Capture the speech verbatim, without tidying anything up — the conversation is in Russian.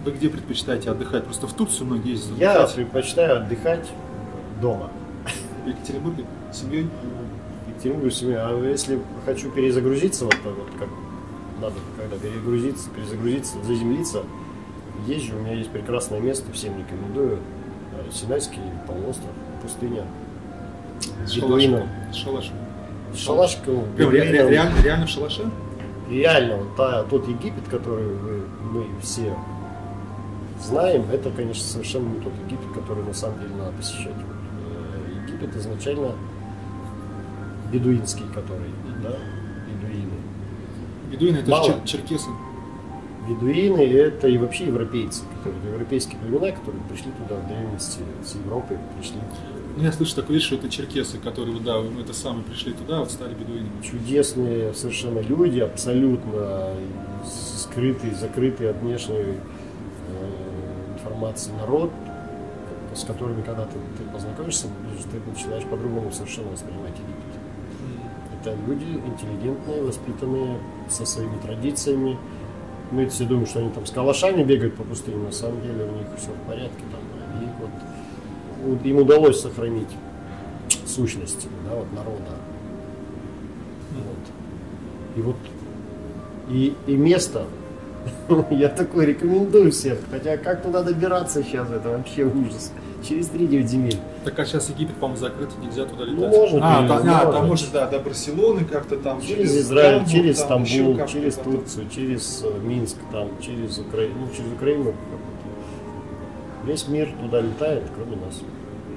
Вы где предпочитаете отдыхать? Просто в Турцию многие ездят Я отдыхать. предпочитаю отдыхать дома. В Екатеринбурге? С семьей? В Екатеринбурге с семьей. А если хочу перезагрузиться, вот, вот как надо, когда перегрузиться, перезагрузиться, заземлиться, езжу, у меня есть прекрасное место, всем рекомендую. Синайский полуостров, пустыня. С Бедуинов. шалашиком. С шалашиком. Шалашиком. Прям ре- ре- реально, реально в шалаше? Реально, вот та, тот Египет, который вы, мы все знаем, это, конечно, совершенно не тот Египет, который на самом деле надо посещать. Вот, э, Египет изначально бедуинский, который, да, бедуины. Бедуины это Мало. же чер- черкесы. Бедуины это и вообще европейцы, которые, европейские племена, которые пришли туда в древности с Европы, пришли. Ну, я слышу такую вещь, что это черкесы, которые, вот, да, мы это самые пришли туда, вот стали бедуинами. Чудесные совершенно люди, абсолютно скрытый, закрытый от внешней э, информации народ, с которыми, когда ты, ты познакомишься, ты начинаешь по-другому совершенно воспринимать Египет. Это люди интеллигентные, воспитанные, со своими традициями. Мы все думаем, что они там с калашами бегают по пустыне, на самом деле у них все в порядке. Там, и вот, им удалось сохранить сущность, да, вот, народа. Вот. И вот и, и место я такое рекомендую всем. Хотя как туда добираться сейчас, это вообще ужас. Через три девять земель. Так, а сейчас Египет, по-моему, закрыт, нельзя туда летать. Ну, можно, а, перелететь, та- а, можно. там может, да, до Барселоны как-то там. Через Израиль, Стамбул, через там, еще Стамбул, как-то через потом. Турцию, через э, Минск, там, через Украину. Ну, через Украину. Весь мир туда летает, кроме нас.